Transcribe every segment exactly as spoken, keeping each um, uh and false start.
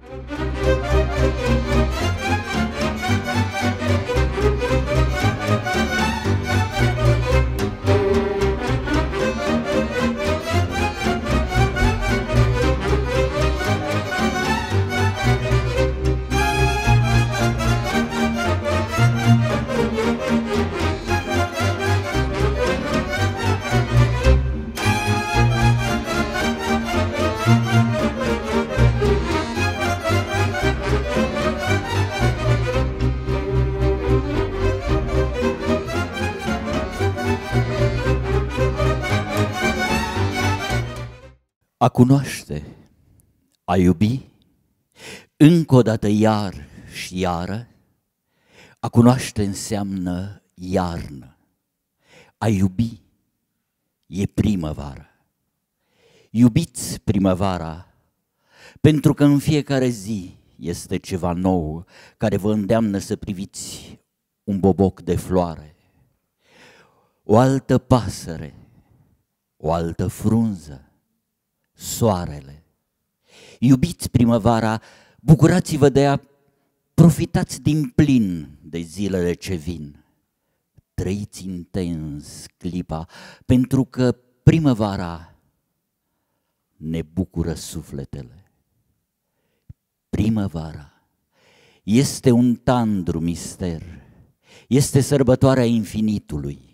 A cunoaște, a iubi, încă o dată iar și iară. A cunoaște înseamnă iarnă, a iubi e primăvară. Iubiți primăvara, pentru că în fiecare zi este ceva nou care vă îndeamnă să priviți un boboc de floare, o altă pasăre, o altă frunză, soarele. Iubiți primăvara, bucurați-vă de ea, profitați din plin de zilele ce vin. Trăiți intens clipa, pentru că primăvara ne bucură sufletele. Primăvara este un tandru mister, este sărbătoarea infinitului.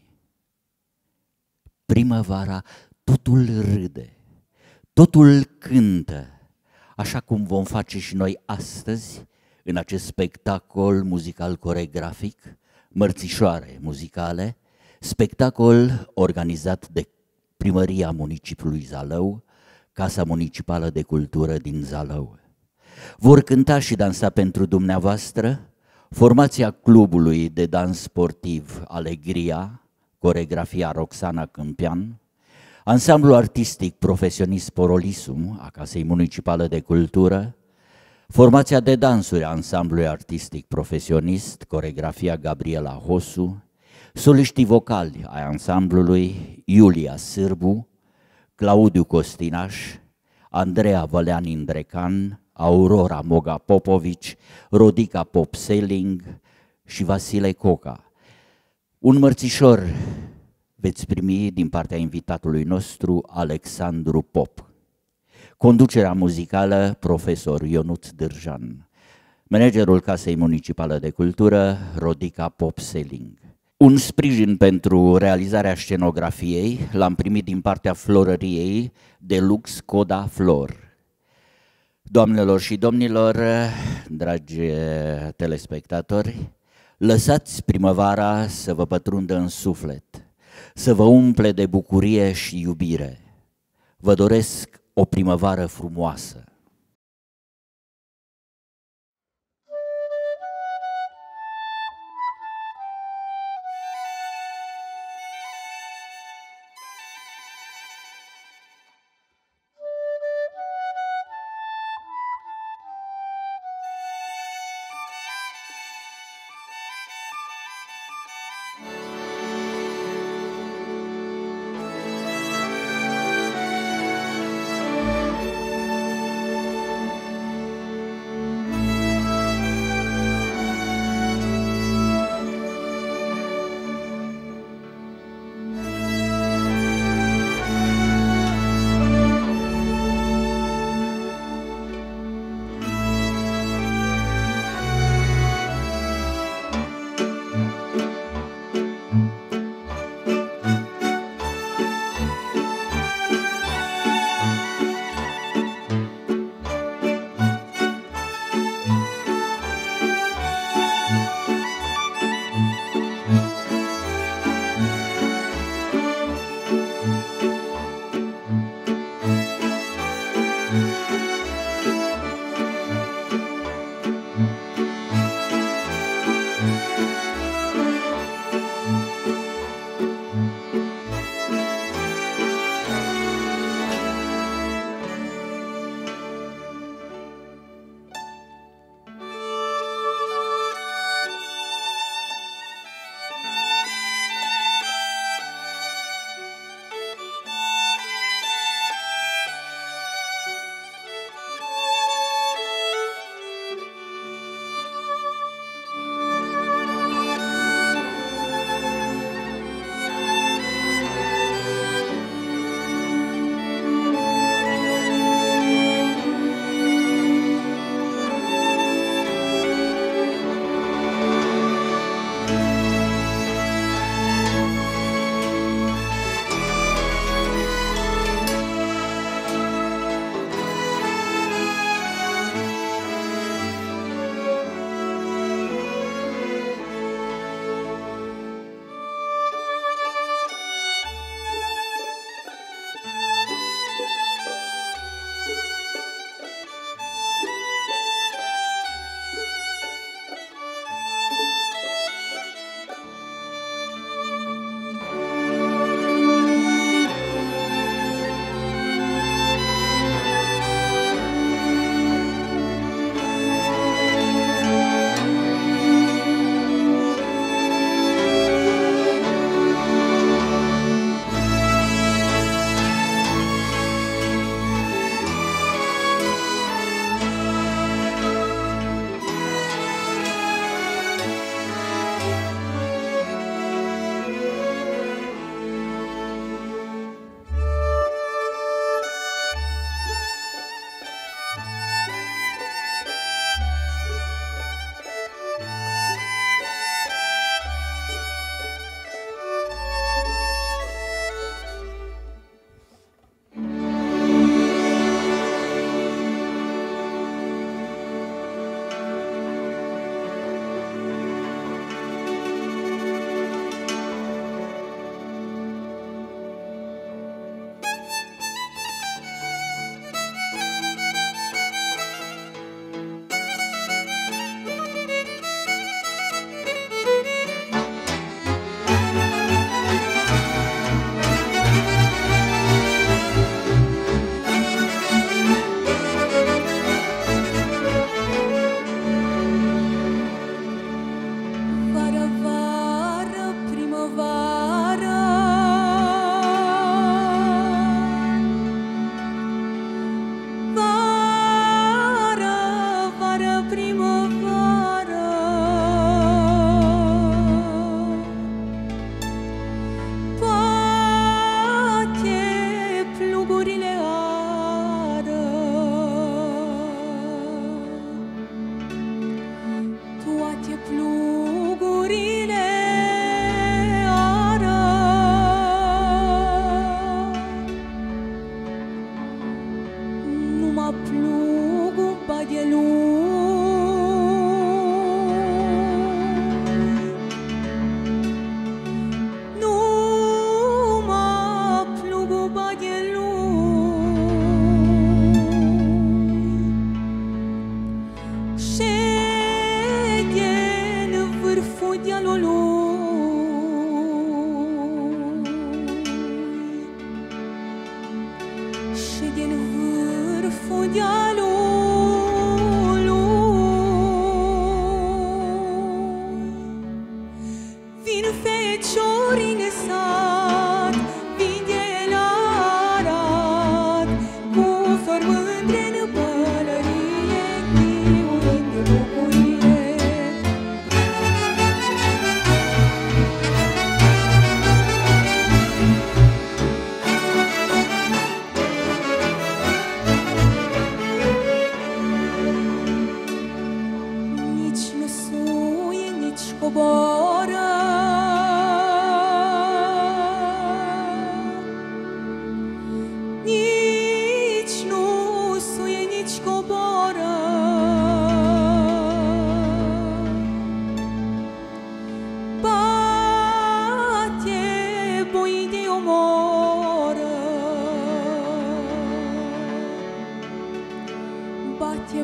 Primăvara totul râde, totul cântă, așa cum vom face și noi astăzi în acest spectacol muzical coregrafic, Mărțișoare muzicale, spectacol organizat de Primăria Municipiului Zalău, Casa Municipală de Cultură din Zalău. Vor cânta și dansa pentru dumneavoastră formația clubului de dans sportiv Alegria, coregrafia Roxana Câmpian, ansamblul artistic profesionist Porolisum a Casei Municipale de Cultură, formația de dansuri a ansamblului artistic profesionist, coregrafia Gabriela Hosu, soliștii vocali ai ansamblului Iulia Sârbu, Claudiu Costinaș, Andreea Vălean-Indrecan, Aurora Moga Popovici, Rodica Popseling și Vasile Coca. Un mărțișor veți primi din partea invitatului nostru, Alexandru Pop. Conducerea muzicală, profesor Ionuț Dârjan. Managerul Casei Municipale de Cultură, Rodica Popseling. Un sprijin pentru realizarea scenografiei l-am primit din partea florăriei Deluxe Coda Flor. Doamnelor și domnilor, dragi telespectatori, lăsați primăvara să vă pătrundă în suflet, să vă umple de bucurie și iubire. Vă doresc o primăvară frumoasă.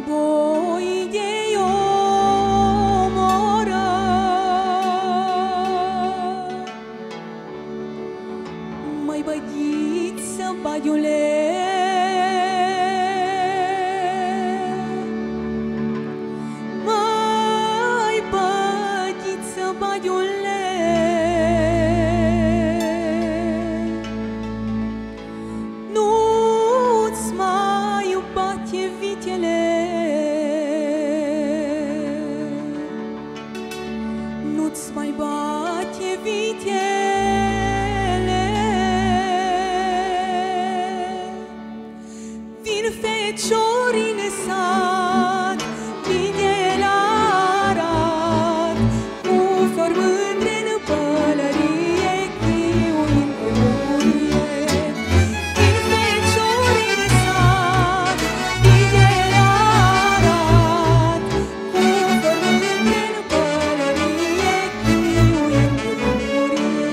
boi de omoră. Mai bădiță, baiule, mai bădiță, baiule, nu-ți mai bate vitele, nu-ți mai bate vitele. Vin feciorii în sat, vin de la Arad, cu flori mândre în pălărie, chiuind pe bucurie. Vin feciorii în sat, vin de la Arad, cu flori mândre în pălărie, chiuind pe bucurie.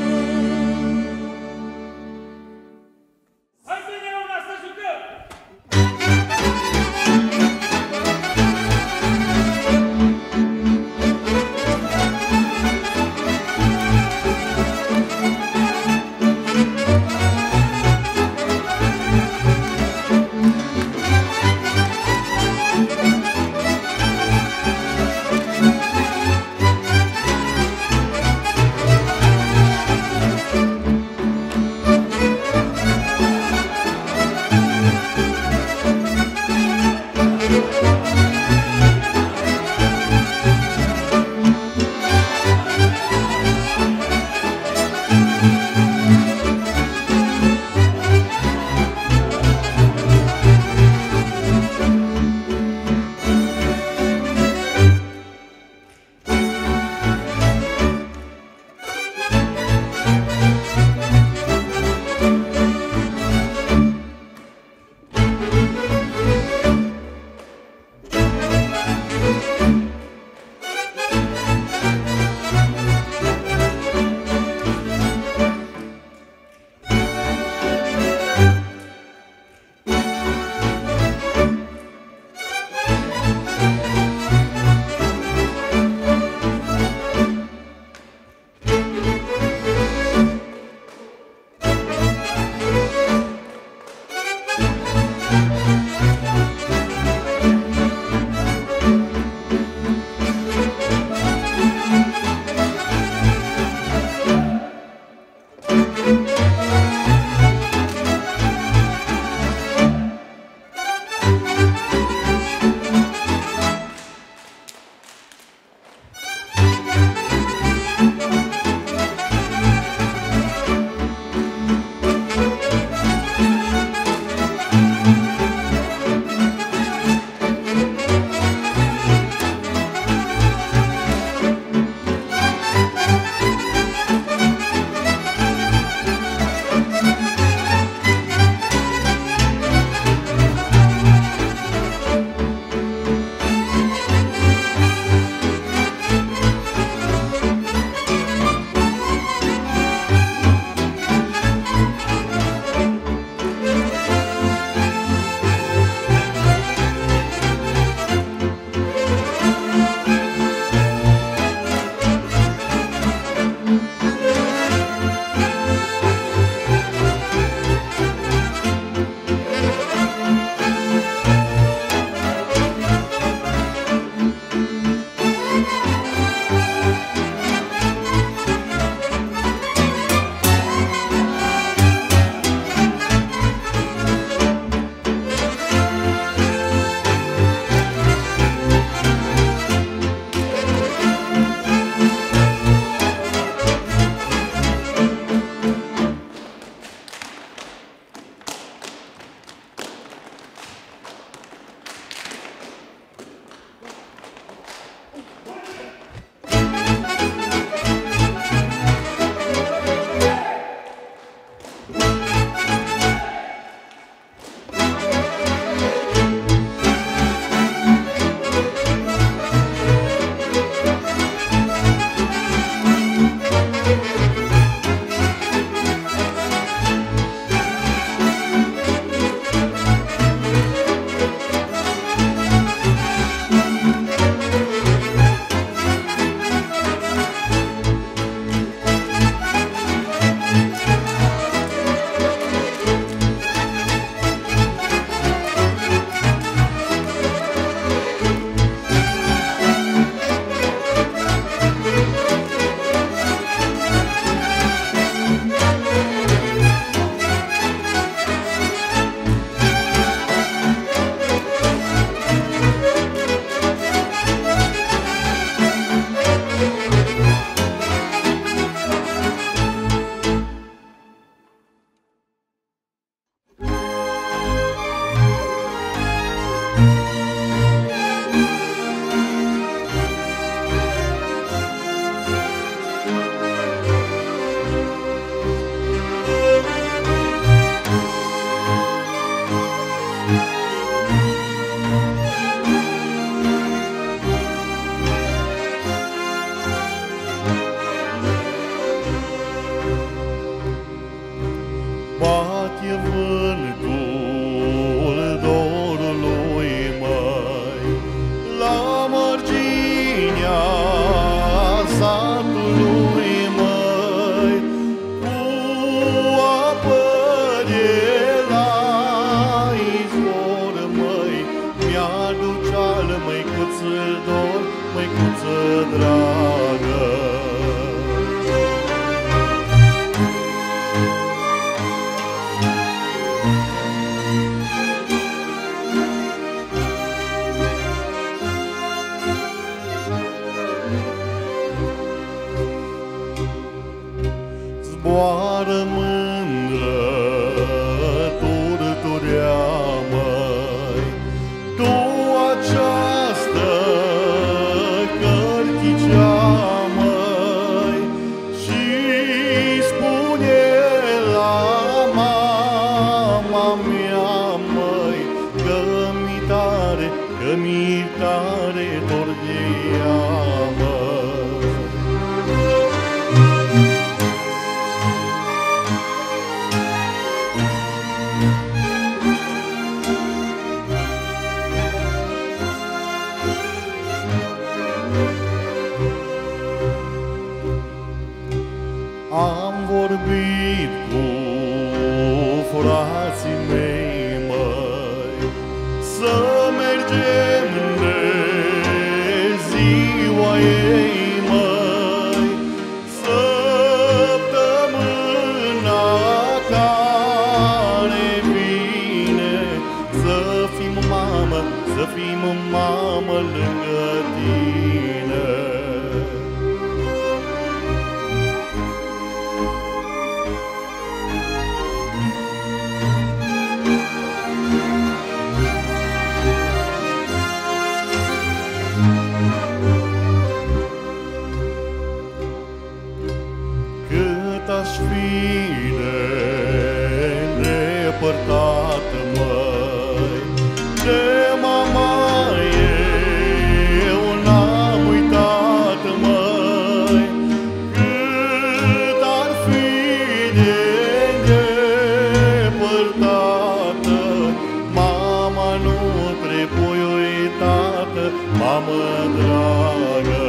măicuță dor, măicuță dragă. Zboară mândră, turturea, măi, tu această cărticea, măi, și spune la mama mea, măi, că-mi tare, că-mi tare dor de ea, măi. Am vorbit cu frații mei, măi, să mergem de ziua ei, măi, săptămâna care vine, să fim mamă, să fim mamă lângă tine. Cât aș fi de depărtat, măi, de mama eu n-am uitat, măi. Cât ar fi de depărtată, mama nu trebuie uitată, mamă dragă.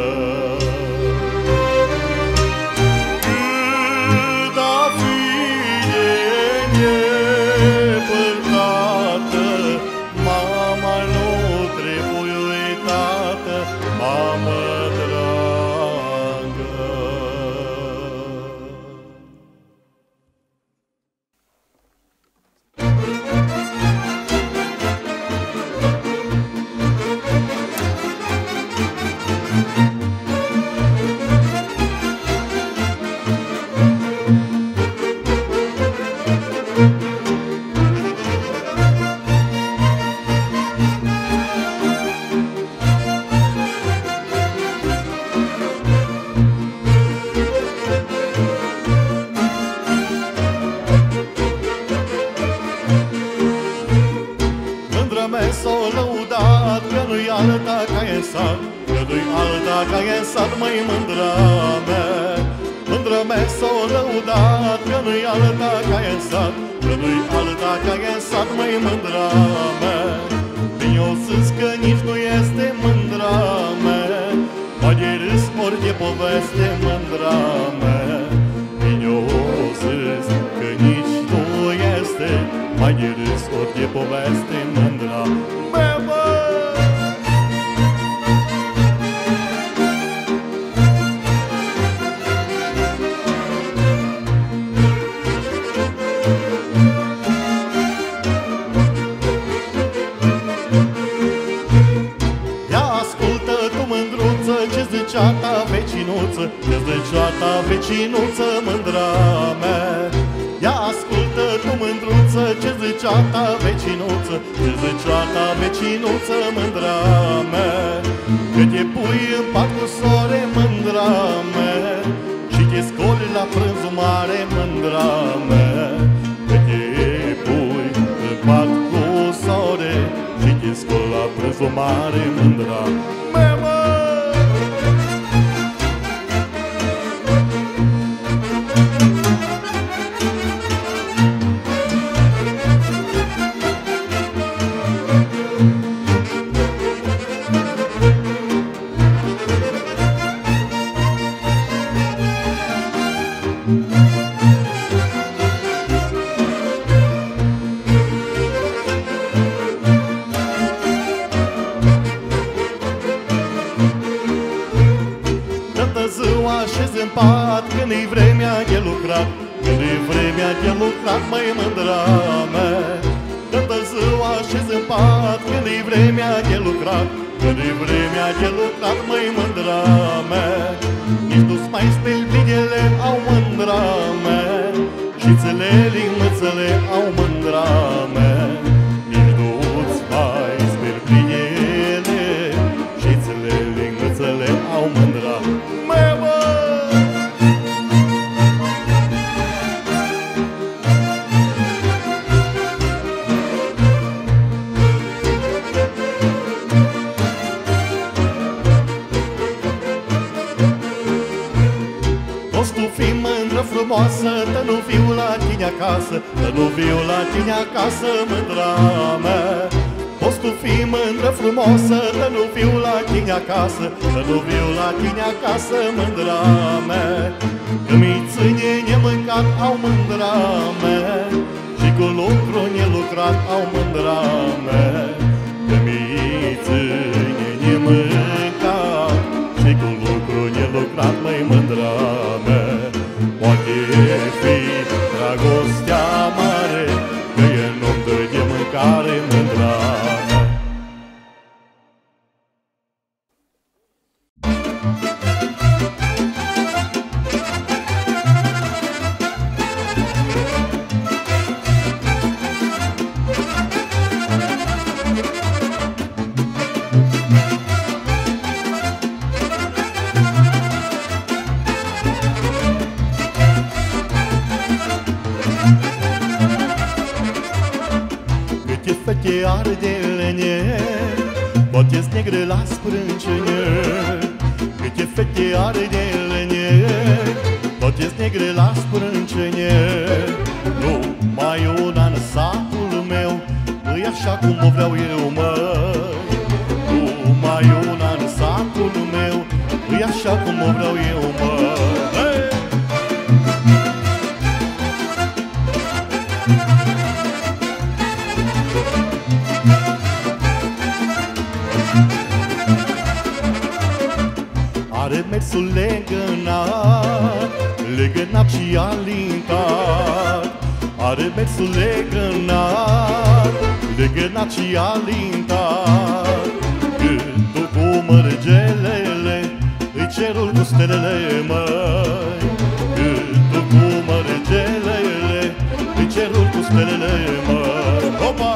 S-o lăudat că nu-i alta ca e în sat, că nu-i alta ca e în sat, măi, mândra mea. Mândra mea s-o lăudat că nu-i alta ca e în sat, că nu-i alta ca e în sat, măi, mândra mea. Eu zis că nici nu este mândra mea, mai de râs ori de poveste, mândra mea. Eu zis că nici nu este mai de râs ori de poveste, mândra mea, mă! Ia ascultă tu, mândruță, ce zicea ta vecinuță, ce zicea ta vecinuță, mândra mea. Ia ascultă tu, mândruță, ce zicea ta vecinuță, ce zicea ta vecinuță, mândra mea. Că te pui în pat cu sore, mândra mea, și te scoli la prânzul mare, mândra mea. Că te pui în pat cu sore și te scoli la prânzul mare, mândra mea, mă! așez în pat, când-i vremea de lucrat, când-i vremea de lucrat, măi mândra mea. Toată ziua așez în pat, când-i vremea de lucrat, când-i vremea de lucrat, măi mândra mea. Nici nu-ți mai speli blinele, au mândra mea, și țelele, mățele, au mândra mea. Nici nu-ți mai speli blinele, și țelele, mățele, au mândra mea, mă! Frumoasă, să nu fiu la tine acasă, să nu fiu la tine acasă, mândra mea. Poți tu fi mândră frumoasă, să nu fiu la tine acasă, să nu fiu la tine acasă, mândra mea. Că mi ține nemâncat, au mândra mea, și cu lucru nelucrat, au mândra mea. Că mi ține nemâncat, și cu lucru nelucrat, măi mândra mea. Poate fi dragostea mare, că el nu-mi dă de mâncare, mândra mea. Fete ardelene, poate-s negre la sprâncene. Câte fete ardelene, poate-s negre la sprâncene. Numai una în satul meu, e așa cum o vreau eu, măi. Numai una în satul meu, e așa cum o vreau eu, măi. Are mersul legănat, legănat și alintat. Are mersul legănat, legănat și alintat. Cântul cu mărgelele, îi cerul cu stelele, măi. Cântul cu mărgelele, îi cerul cu stelele, măi. Hopa!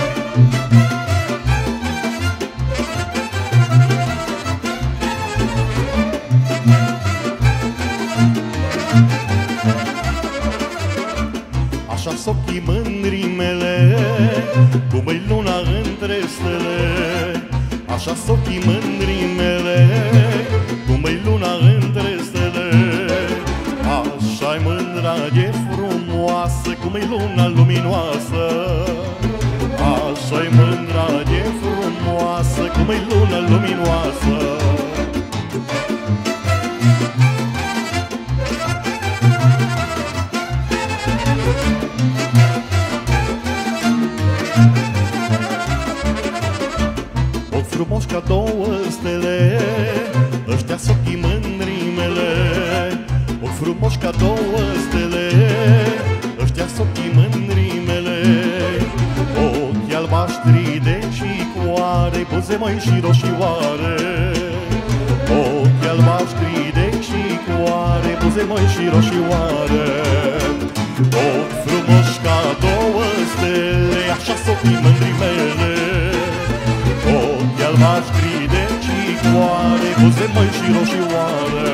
Așa-s ochii mândrii mele, cum-i luna între stele. Așa-s ochii mândrii mele, cum-i luna între stele. Așa-i mândra de frumoasă, cum-i luna luminoasă. Așa-i mândra de frumoasă, cum-i luna luminoasă. Frumos ca două stele, ăștia-s ochii mândrii mele. Ochi frumoși ca două stele, ăștia-s ochii mândrii mele. Ochi albaștri de cicoare, buze măi și roșioare. Ochi albaștri de cicoare, buze măi și roșioare. Ochi frumoși ca două stele, așa-s ochii mândrii mele. Ochi albaștri de cicoare, buze măi și roșioare.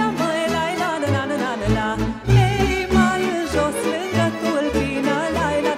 Ei mai în jos lângă tulpină, lai la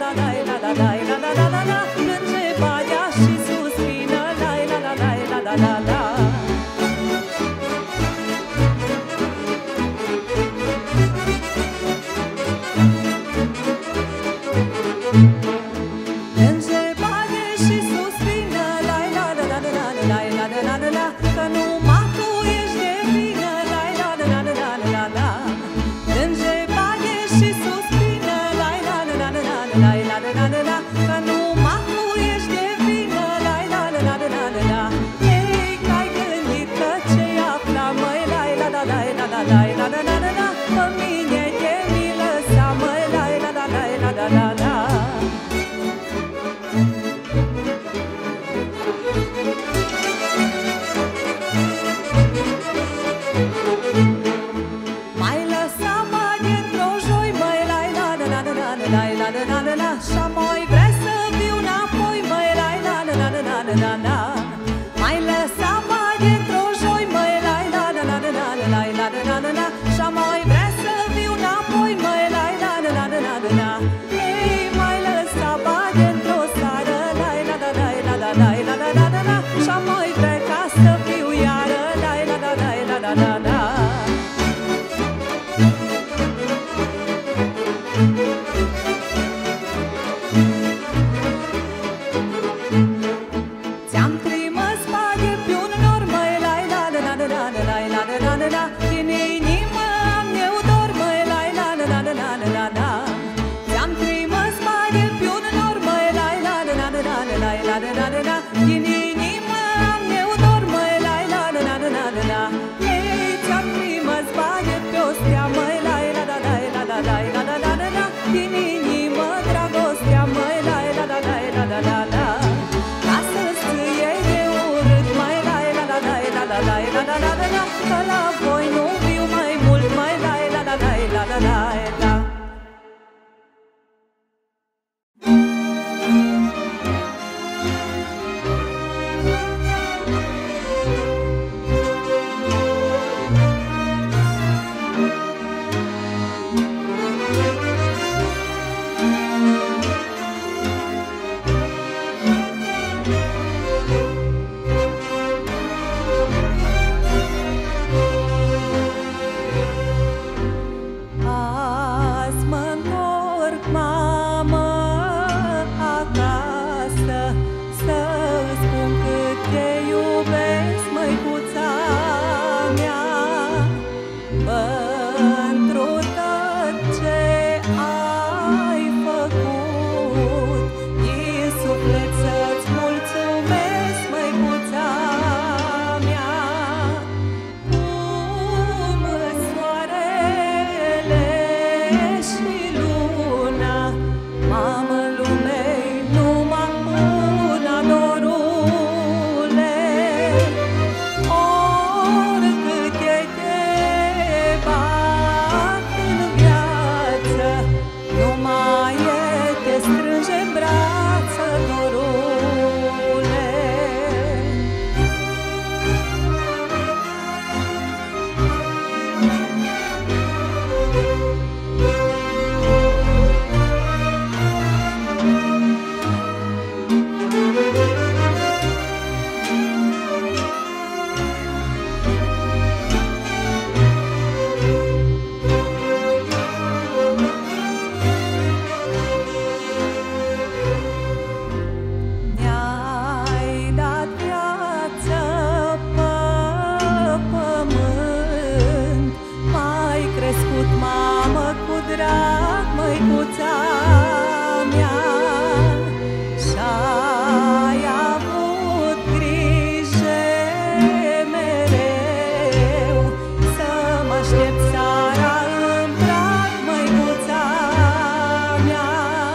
cheamă cu drag măicuța mea. Și-ai avut grijă mereu să mă aștept seara în prag, măicuța mea.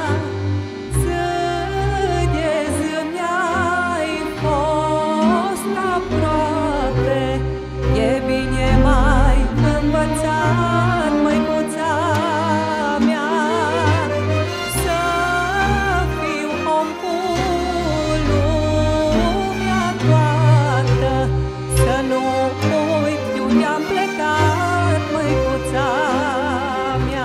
Zi de zi mi-ai fost aproape, e bine mai învățat, măicuța mea, să fiu om cu lumea toată, să nu uit de unde am plecat, măicuța mea.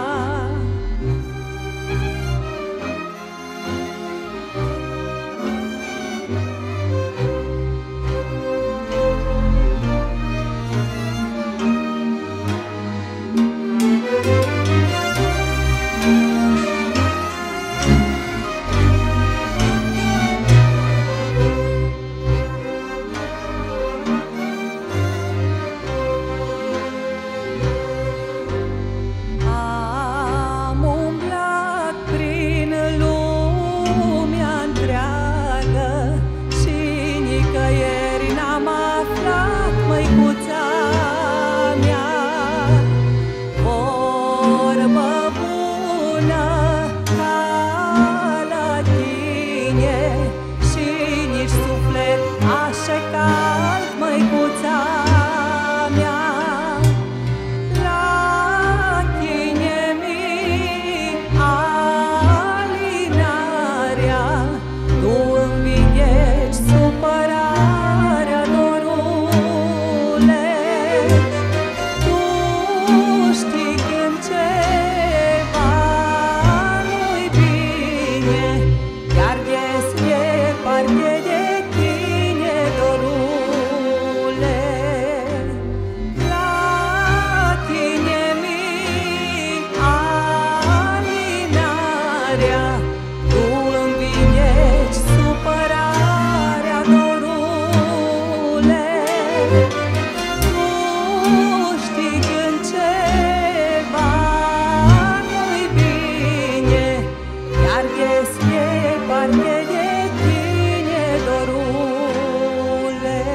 Am umblat prin lumea întreagă și nicăieri n-am aflat, măicuța mea, vorbă bună ca la tine și nici suflet așa cald, măicuța mea. La tine mi alinarea, tu îmi vindeci supărarea, dorule. Tu știi când ceva nu-i bine, iar des e parte de tine, dorule. La tine mi alinarea, tu îmi vindeci supărarea, dorule. Tu știi când ceva nu-i bine, iar des e parte de tine, dorule.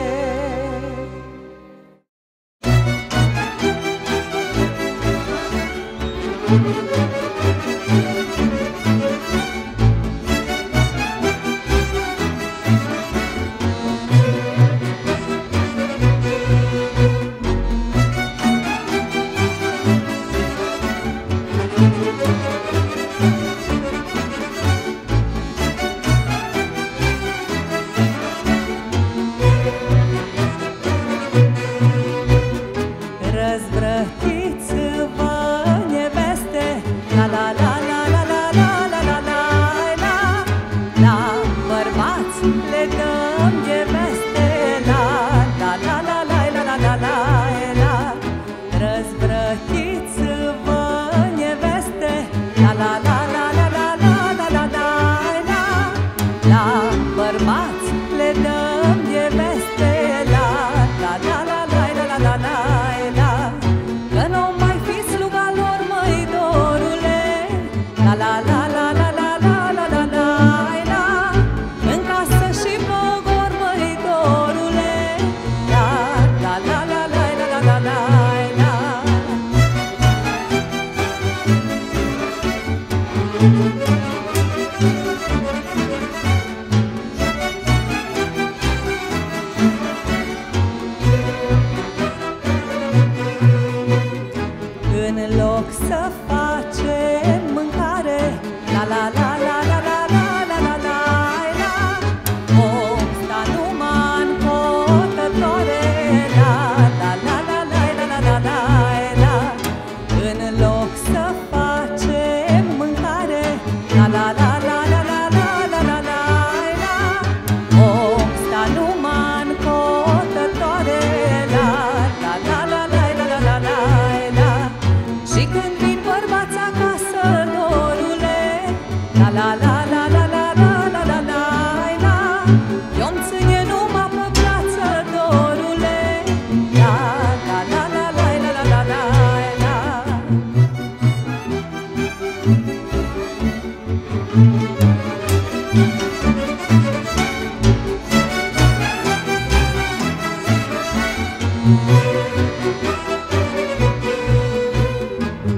Răzvrătiți-vă, neveste, la la la la la la la la la la la. La bărbați le dăm de veste, la la la la la la la la la la. Răzvrătiți-vă, neveste, la la la la la la la la la la la. La bărbați le dăm de veste, la la la la la la la la la la. Că nu mai fi sluga lor, măi, dorule, la la la la la la la la la la la. În casă și pogor, măi, dorule, la la la la la la la la la la. În loc să facem mâncare, la la la la la la la la la la la. Om sta numai în cotătoare, la la la la la la la la la la. În loc să facem mâncare, la la la la la la la la la la la. Om sta numai în cotătoare, la la la la la la la la la la. Și când vin bărbați acasă, dorule, la la la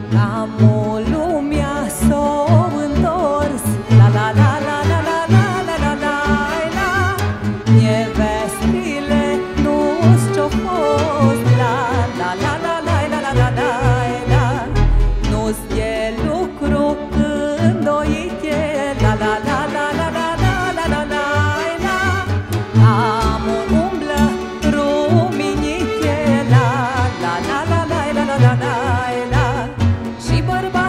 Camul lumea s-o întors, la la la la la la la la la la la. Nevestile nu-s ce-o fost, la la la la la la la la la la. Nu-s de lucru când o iche, la la la la la la la la la la la. Camul umblă ruminiche, la la la la la la la la la. Și bărbații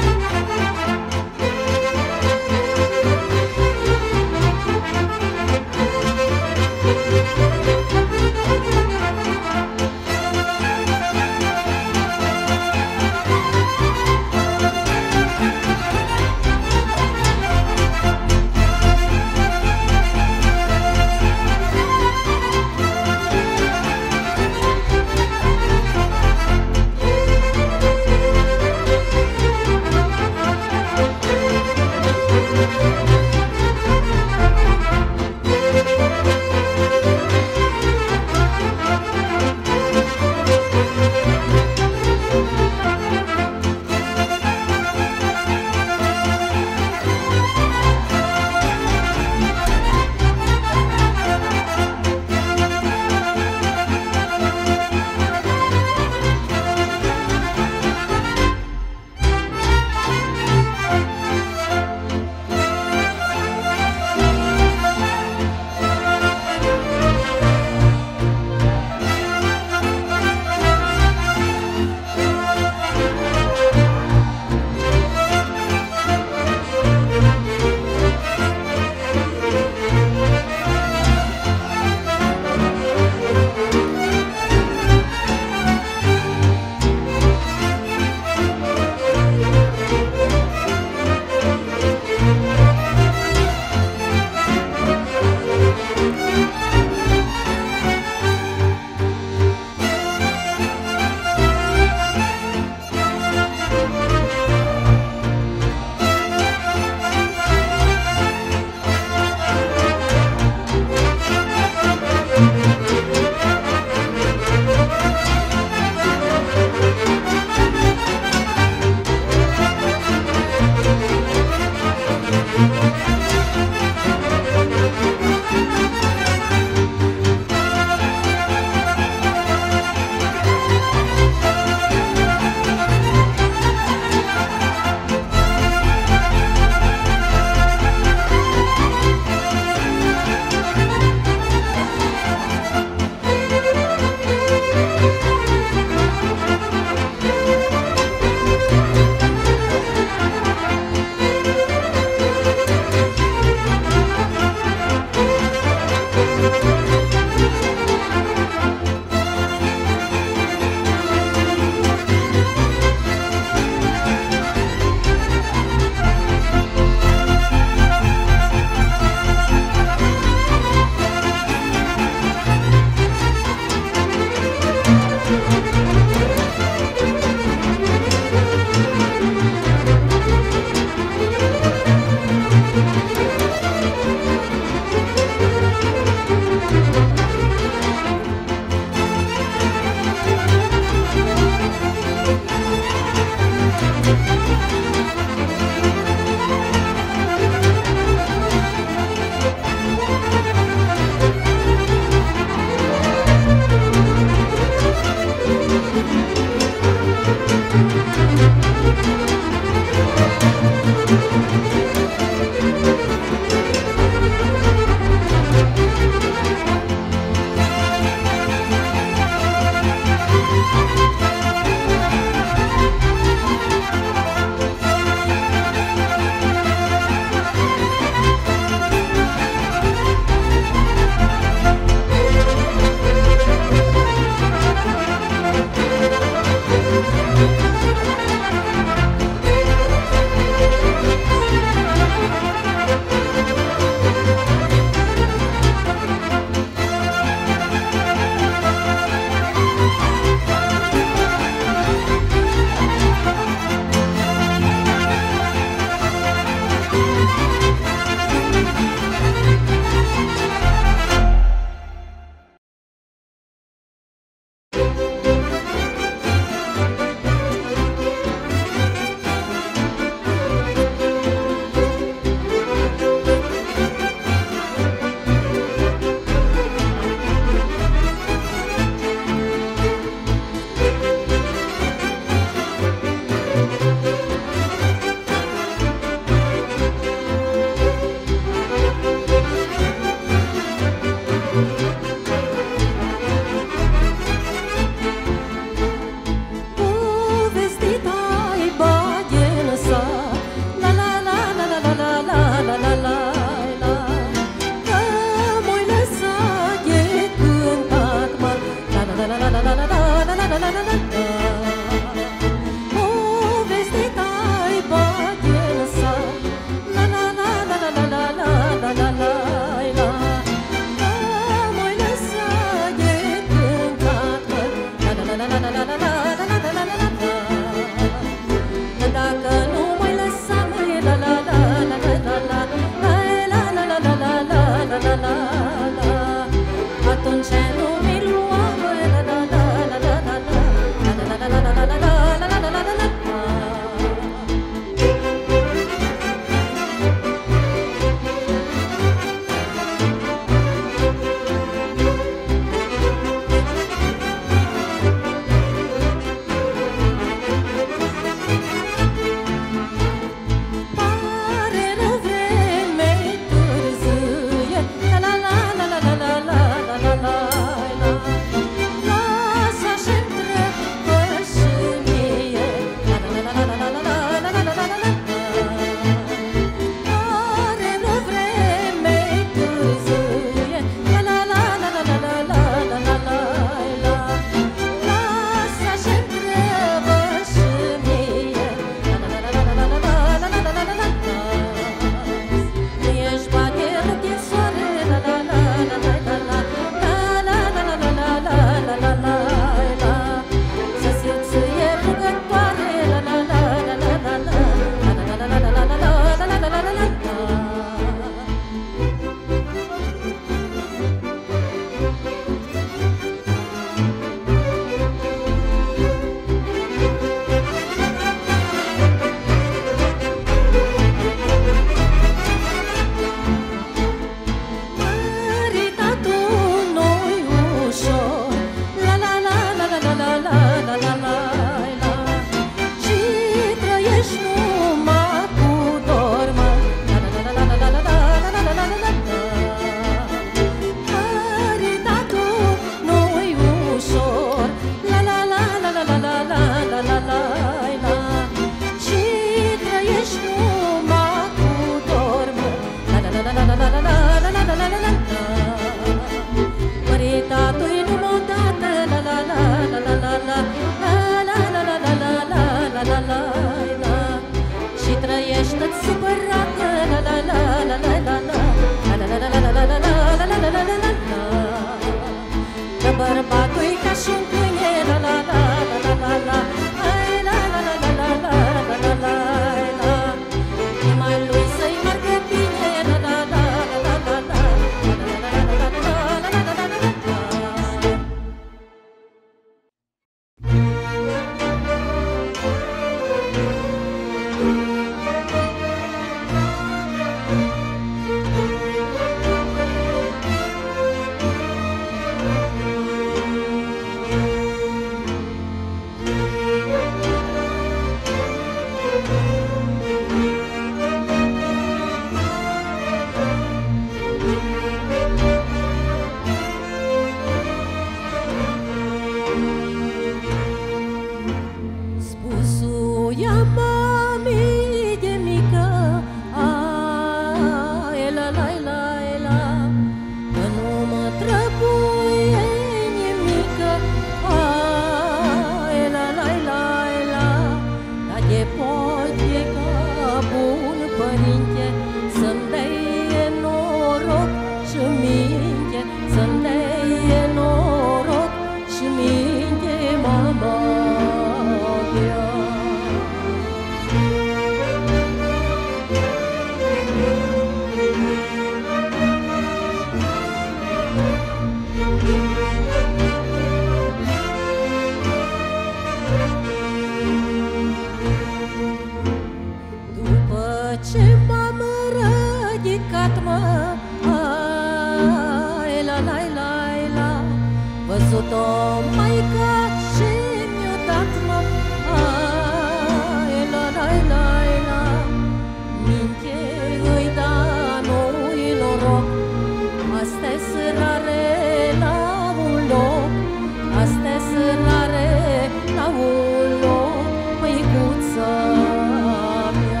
văzut-o maica și mi-o dat mă. Ai, la, la, la, la. Minte îi da, nu-i noroc. Astea-s rare la un loc, astea-s rare la un loc, măicuța mea.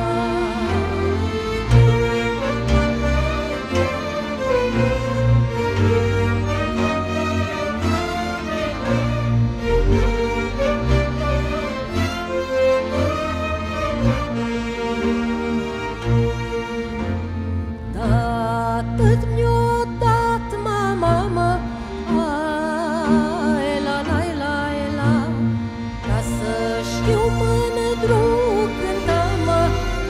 Atât mi-o dat mama, mă, ai, la, la, la, la, ca să știu mândru cânta, mă,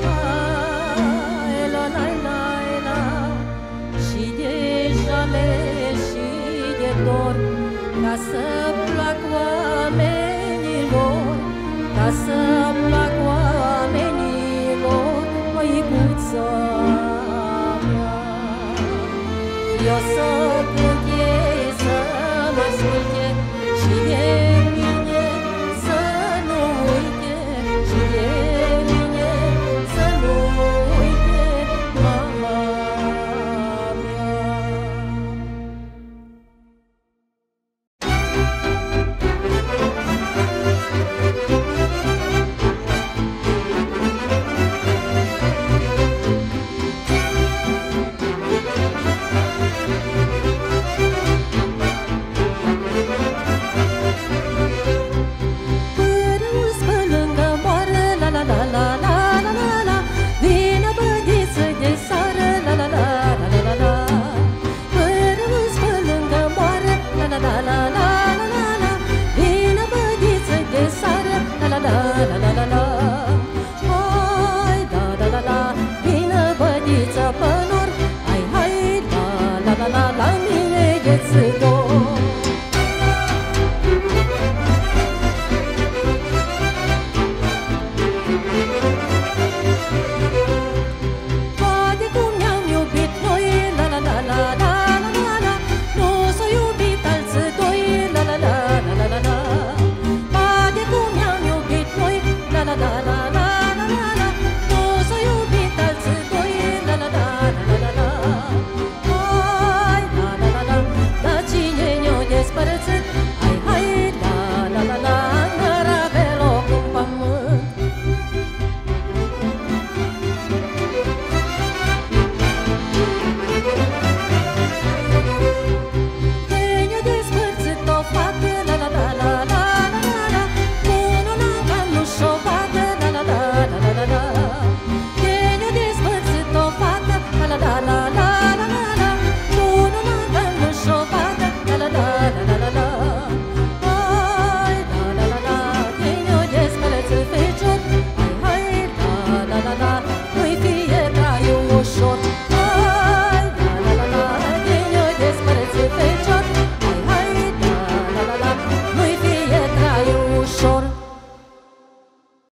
ai, la, la, la, la, și de jale și de dor, ca să plac oamenilor, ca să plac oamenilor, măicuța. Yo soy